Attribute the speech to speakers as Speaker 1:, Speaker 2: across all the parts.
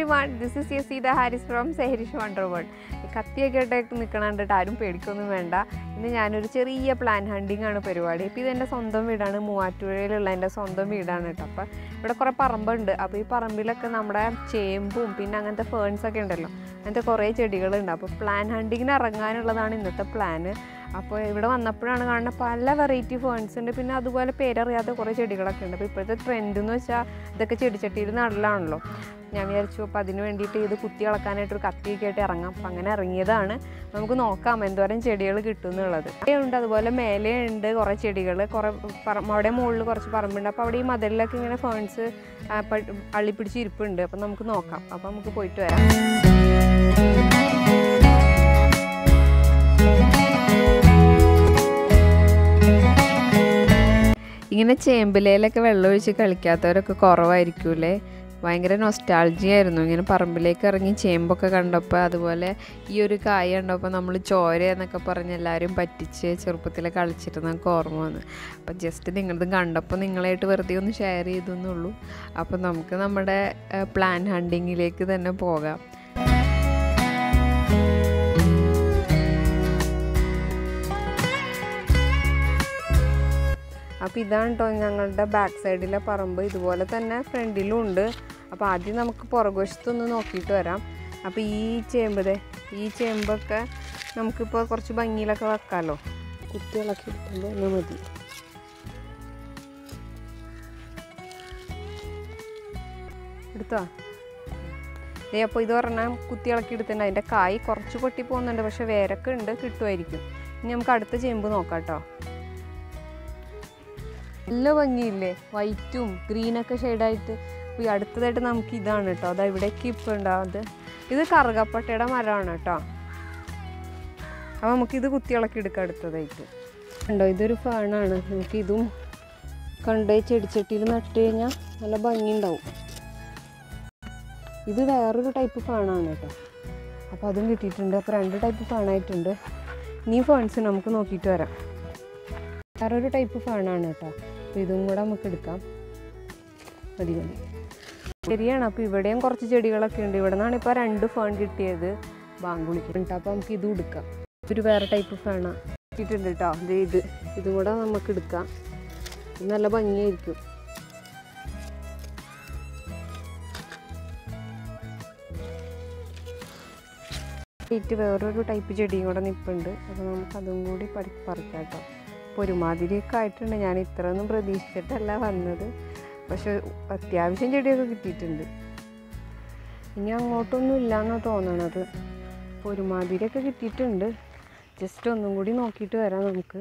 Speaker 1: everyone, this is Yasida Harris from Sehrish Wonder World. കത്തിയൊക്കെ ഇട്ട് നിൽക്കണ കണ്ടിട്ട് ആരും പേടിക്കൊന്നും വേണ്ട. ഇന്ന് ഞാനൊരു ചെറിയ പ്ലാൻ ഹണ്ടിങ് ആണ് പരിപാടി. ഇപ്പോൾ ഇതെൻ്റെ സ്വന്തം വീടാണ്, മൂവാറ്റുപുഴയിലുള്ള എൻ്റെ സ്വന്തം വീടാണ് കേട്ടോ. അപ്പോൾ ഇവിടെ കുറേ പറമ്പുണ്ട്. അപ്പോൾ ഈ പറമ്പിലൊക്കെ നമ്മുടെ ചേമ്പും പിന്നെ അങ്ങനത്തെ ഫേൺസൊക്കെ ഉണ്ടല്ലോ, അങ്ങനത്തെ കുറേ ചെടികളുണ്ട്. അപ്പോൾ പ്ലാൻ ഹണ്ടിങ്ങിന് ഇറങ്ങാനുള്ളതാണ് ഇന്നത്തെ പ്ലാന്. അപ്പോൾ ഇവിടെ വന്നപ്പോഴാണ് കാണുന്ന പല വെറൈറ്റി ഫേൺസ് ഉണ്ട്, പിന്നെ അതുപോലെ പേരറിയാത്ത കുറേ ചെടികളൊക്കെ ഉണ്ട്. അപ്പോൾ ഇപ്പോഴത്തെ ട്രെൻഡ് എന്ന് വെച്ചാൽ ഇതൊക്കെ ചെടിച്ചട്ടിയിൽ നടലാണല്ലോ. ഞാൻ വിചാരിച്ചു അപ്പോൾ അതിന് വേണ്ടിയിട്ട് ഇത് കുത്തി ഇളക്കാനായിട്ടൊരു കത്തിയൊക്കെ ആയിട്ട് ഇറങ്ങാം. അപ്പോൾ അങ്ങനെ ഇറങ്ങിയതാണ്. നമുക്ക് നോക്കാം എന്തോരം ചെടികൾ കിട്ടും എന്നുള്ളത്. ഉണ്ട്, അതുപോലെ മേലെയുണ്ട് കുറേ ചെടികൾ, കുറേ അവിടെ മുകളിൽ കുറച്ച് പറമ്പുണ്ട്. അപ്പോൾ അവിടെ ഈ മതിലിലൊക്കെ ഇങ്ങനെ ഫേൺസ് അള്ളിപ്പിടിച്ച് ഇരിപ്പുണ്ട്. അപ്പോൾ നമുക്ക് നോക്കാം. അപ്പോൾ നമുക്ക് പോയിട്ട് വരാം. ഇങ്ങനെ ചേമ്പിലയിലൊക്കെ വെള്ളമൊഴിച്ച് കളിക്കാത്തവരൊക്കെ കുറവായിരിക്കൂലേ. ഭയങ്കര നൊസ്റ്റാൾജിയ ആയിരുന്നു ഇങ്ങനെ പറമ്പിലേക്ക് ഇറങ്ങി ചേമ്പൊക്കെ കണ്ടപ്പോൾ. അതുപോലെ ഈ ഒരു കായ കണ്ടപ്പോൾ നമ്മൾ ചോര എന്നൊക്കെ പറഞ്ഞ് എല്ലാവരും പറ്റിച്ച് ചെറുപ്പത്തിൽ കളിച്ചിരുന്നൊക്കെ ഓർമ്മ വന്നു. അപ്പം ജസ്റ്റ് നിങ്ങളത് കണ്ടപ്പോൾ നിങ്ങളായിട്ട് വെറുതെ ഒന്ന് ഷെയർ ചെയ്തെന്നുള്ളൂ. അപ്പം നമുക്ക് നമ്മുടെ പ്ലാൻ ഹണ്ടിങ്ങിലേക്ക് തന്നെ പോകാം. അപ്പോൾ ഇതാണ് കേട്ടോ ഞങ്ങളുടെ ബാക്ക് സൈഡിലെ പറമ്പ്. ഇതുപോലെ തന്നെ ഫ്രണ്ടിലും ഉണ്ട്. അപ്പോൾ ആദ്യം നമുക്ക് പുറകുവശത്തൊന്ന് നോക്കിയിട്ട് വരാം. അപ്പോൾ ഈ ചേമ്പൊക്കെ നമുക്കിപ്പോൾ കുറച്ച് ഭംഗിയിലൊക്കെ വെക്കാമല്ലോ. കുത്തികളൊക്കെ എടുക്കുമ്പോൾ ഒന്ന് മതി. എടുത്തോ? അപ്പോൾ ഇത് പറഞ്ഞാൽ കുത്തികളൊക്കെ എടുത്തിട്ടുണ്ട്. അതിൻ്റെ കായ് കുറച്ച് പൊട്ടി പോകുന്നുണ്ട്, പക്ഷെ വേരൊക്കെ ഉണ്ട്, കിട്ടുമായിരിക്കും. ഇനി നമുക്ക് അടുത്ത ചേമ്പ് നോക്കാം കേട്ടോ. നല്ല ഭംഗിയില്ലേ, വൈറ്റും ഗ്രീനൊക്കെ ഷെയ്ഡായിട്ട്. അപ്പോൾ ഈ അടുത്തതായിട്ട് നമുക്ക് ഇതാണ് കേട്ടോ. അതാ ഇവിടേക്ക് ഇപ്പോൾ ഉണ്ടാവുന്നത്. ഇത് കറുകപ്പട്ടയുടെ മരമാണ് കേട്ടോ. അപ്പോൾ നമുക്കിത് കുത്തിയിളക്കി എടുക്കാം അടുത്തതായിട്ട്. ഉണ്ടോ, ഇതൊരു ഫേണാണ്. നമുക്കിതും കണ്ട് ചെടിച്ചട്ടിയിൽ നട്ട് കഴിഞ്ഞാൽ നല്ല ഭംഗി ഉണ്ടാവും. ഇത് വേറൊരു ടൈപ്പ് ഫേണാണ് കേട്ടോ. അപ്പോൾ അതും കിട്ടിയിട്ടുണ്ട്. അപ്പോൾ 2 ടൈപ്പ് ഫേണായിട്ടുണ്ട്. ഇനി ഫേൺസ് നമുക്ക് നോക്കിയിട്ട് വരാം. വേറൊരു ടൈപ്പ് ഫേണാണ് കേട്ടോ. അപ്പോൾ ഇതും കൂടെ നമുക്ക് എടുക്കാം. മതി. ശരിയാണ്. അപ്പോൾ ഇവിടെയും കുറച്ച് ചെടികളൊക്കെ ഉണ്ട്. ഇവിടെ നിന്നാണ് ഇപ്പോൾ 2 ഫേൺ കിട്ടിയത്. ബാങ്കുളിക്കുന്നുണ്ട്. അപ്പോൾ നമുക്ക് ഇതും എടുക്കാം. ഒരു വേറെ ടൈപ്പ് ഫേണാണ് കിട്ടിയിട്ടുണ്ട് കേട്ടോ. ഇതും കൂടെ നമുക്ക് എടുക്കാം. ഇത് നല്ല ഭംഗിയായിരിക്കും. വേറൊരു ടൈപ്പ് ചെടിയും കൂടെ നിൽപ്പുണ്ട്. അപ്പോൾ നമുക്കതും കൂടി പറിക്കാം കേട്ടോ. അപ്പോൾ ഒരുമാതിരിയൊക്കെ ആയിട്ടുണ്ട്. ഞാൻ ഇത്രയൊന്നും പ്രതീക്ഷിച്ചിട്ടല്ല വന്നത്, പക്ഷെ അത്യാവശ്യം ചെടിയൊക്കെ കിട്ടിയിട്ടുണ്ട്. ഇനി അങ്ങോട്ടൊന്നും ഇല്ലയെന്നാണ് തോന്നണത്. അപ്പോൾ ഒരുമാതിരിയൊക്കെ കിട്ടിയിട്ടുണ്ട്. ജസ്റ്റ് ഒന്നും കൂടി നോക്കിയിട്ട് വരാം നമുക്ക്.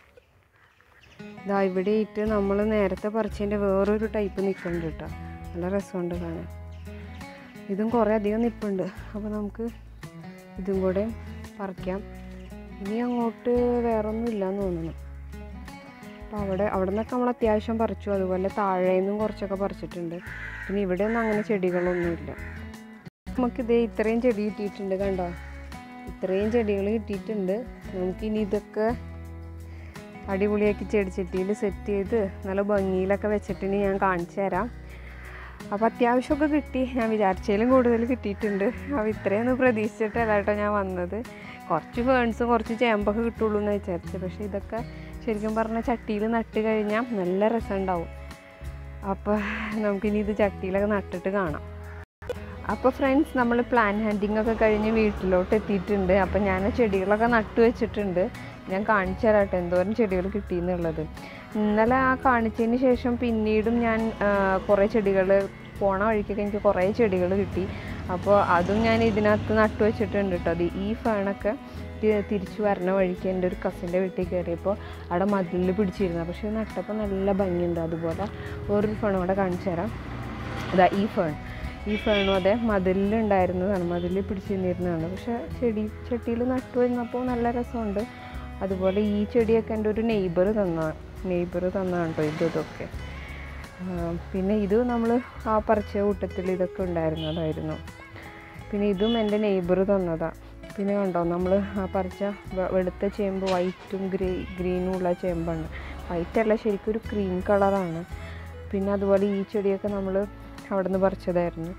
Speaker 1: ഇതാ ഇവിടെ ഇട്ട് നമ്മൾ നേരത്തെ പറിച്ചതിൻ്റെ വേറൊരു ടൈപ്പ് നിൽക്കുന്നുണ്ട് കേട്ടോ. നല്ല രസമുണ്ട് കാണാൻ. ഇതും കുറേ അധികം നിൽപ്പുണ്ട്. അപ്പോൾ നമുക്ക് ഇതും കൂടെ പറിക്കാം. ഇനി അങ്ങോട്ട് വേറൊന്നും ഇല്ലയെന്ന് തോന്നുന്നു. അപ്പോൾ അവിടെ നിന്നൊക്കെ നമ്മൾ അത്യാവശ്യം പറിച്ചു. അതുപോലെ താഴേന്നും കുറച്ചൊക്കെ പറിച്ചിട്ടുണ്ട്. പിന്നെ ഇവിടെയൊന്നും അങ്ങനെ ചെടികളൊന്നുമില്ല. നമുക്കിതേ ഇത്രയും ചെടി കിട്ടിയിട്ടുണ്ട്. കണ്ടോ, ഇത്രയും ചെടികൾ കിട്ടിയിട്ടുണ്ട്. നമുക്കിനി ഇതൊക്കെ അടിപൊളിയാക്കി ചെടിച്ചട്ടിയിൽ സെറ്റ് ചെയ്ത് നല്ല ഭംഗിയിലൊക്കെ വെച്ചിട്ട് ഞാൻ കാണിച്ചു തരാം. അപ്പോൾ അത്യാവശ്യമൊക്കെ കിട്ടി. ഞാൻ വിചാരിച്ചതിലും കൂടുതൽ കിട്ടിയിട്ടുണ്ട്. അപ്പോൾ ഇത്രയൊന്നും പ്രതീക്ഷിച്ചിട്ടല്ല കേട്ടോ ഞാൻ വന്നത്. കുറച്ച് ഫേൺസും കുറച്ച് ചേമ്പൊക്കെ കിട്ടുള്ളൂ എന്ന് വിചാരിച്ചത്. പക്ഷേ ഇതൊക്കെ ശരിക്കും പറഞ്ഞാൽ ചട്ടിയിൽ നട്ട് കഴിഞ്ഞാൽ നല്ല രസമുണ്ടാവും. അപ്പോൾ നമുക്കിനി ഇത് ചട്ടിയിലൊക്കെ നട്ടിട്ട് കാണാം. അപ്പോൾ ഫ്രണ്ട്സ്, നമ്മൾ പ്ലാൻ ഹണ്ടിങ് ഒക്കെ കഴിഞ്ഞ് വീട്ടിലോട്ട് എത്തിയിട്ടുണ്ട്. അപ്പോൾ ഞാൻ ചെടികളൊക്കെ നട്ടു വെച്ചിട്ടുണ്ട്. ഞാൻ കാണിച്ചു തരാട്ടെ എന്തോരം ചെടികൾ കിട്ടിയെന്നുള്ളത്. ഇന്നലെ ആ കാണിച്ചതിന് ശേഷം പിന്നീടും ഞാൻ കുറേ ചെടികൾ പോണ വഴിക്കൊക്കെ എനിക്ക് കുറേ ചെടികൾ കിട്ടി. അപ്പോൾ അതും ഞാൻ ഇതിനകത്ത് നട്ടു വെച്ചിട്ടുണ്ട് കേട്ടോ. അത് ഈ ഫേണൊക്കെ തിരിച്ചു വരണ വഴിക്ക് എൻ്റെ ഒരു കസിൻ്റെ വീട്ടിൽ കയറിയപ്പോൾ അവിടെ മതിലിൽ പിടിച്ചിരുന്നു. പക്ഷേ നട്ടപ്പോൾ നല്ല ഭംഗിയുണ്ട്. അതുപോലെ വേറൊരു ഫേൺ കൂടെ കാണിച്ചു തരാം. അതാ ഈ ഫേണും അതെ മതിലിലുണ്ടായിരുന്നതാണ്, മതിലിൽ പിടിച്ചിരുന്നിരുന്നതാണ്. പക്ഷേ ചട്ടിയിൽ നട്ടു വരുന്നപ്പോൾ നല്ല രസമുണ്ട്. അതുപോലെ ഈ ചെടിയൊക്കെ എൻ്റെ ഒരു നെയ്ബർ തന്നതാണ് കേട്ടോ ഇതൊക്കെ. പിന്നെ ഇത് നമ്മൾ ആ പറിച്ച കൂട്ടത്തിൽ ഇതൊക്കെ ഉണ്ടായിരുന്നതായിരുന്നു. പിന്നെ ഇതും എൻ്റെ നെയ്ബർ തന്നതാണ്. പിന്നെ കണ്ടോ, നമ്മൾ ആ പറിച്ച വെളുത്ത ചേമ്പ് വൈറ്റും ഗ്രീനും ഉള്ള ചേമ്പാണ്. വൈറ്റല്ല, ശരിക്കും ഒരു ക്രീം കളറാണ്. പിന്നെ അതുപോലെ ഈ ചെടിയൊക്കെ നമ്മൾ അവിടെ നിന്ന് പറിച്ചതായിരുന്നു.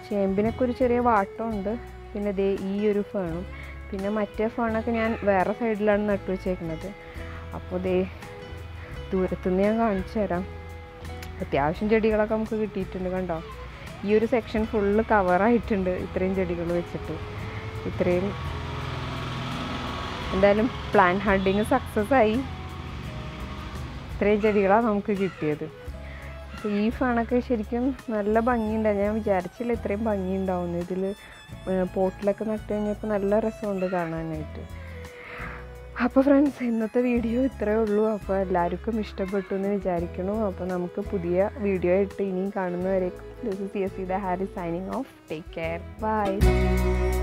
Speaker 1: ചേമ്പിനൊക്കെ ഒരു ചെറിയ വാട്ടമുണ്ട്. പിന്നെ ദേ ഈ ഒരു ഫേണും, പിന്നെ മറ്റേ ഫേണൊക്കെ ഞാൻ വേറെ സൈഡിലാണ് നട്ടു വെച്ചേക്കുന്നത്. അപ്പോൾ ദേ ദൂരത്തുനിന്ന് ഞാൻ കാണിച്ചു തരാം. അത്യാവശ്യം ചെടികളൊക്കെ നമുക്ക് കിട്ടിയിട്ടുണ്ട്. കണ്ടോ, ഈ ഒരു സെക്ഷൻ ഫുള്ള് കവറായിട്ടുണ്ട് ഇത്രയും ചെടികൾ വെച്ചിട്ട്. ഇത്രയും എന്തായാലും പ്ലാൻ ഹണ്ടിങ് സക്സസ് ആയി. ഇത്രയും ചെടികളാണ് നമുക്ക് കിട്ടിയത്. അപ്പോൾ ഈ ഫേണൊക്കെ ശരിക്കും നല്ല ഭംഗിയുണ്ടാവും. ഞാൻ വിചാരിച്ചില്ല ഇത്രയും ഭംഗി ഉണ്ടാവുന്നു. ഇതിൽ പോട്ടിലൊക്കെ നട്ട് കഴിഞ്ഞപ്പോൾ നല്ല രസമുണ്ട് കാണാനായിട്ട്. അപ്പോൾ ഫ്രണ്ട്സ്, ഇന്നത്തെ വീഡിയോ ഇത്രയേ ഉള്ളൂ. അപ്പോൾ എല്ലാവർക്കും ഇഷ്ടപ്പെട്ടു എന്ന് വിചാരിക്കണം. അപ്പോൾ നമുക്ക് പുതിയ വീഡിയോ ആയിട്ട് ഇനിയും കാണുന്നവരേക്കും this is Yaseeda Haris signing off. Take care, by.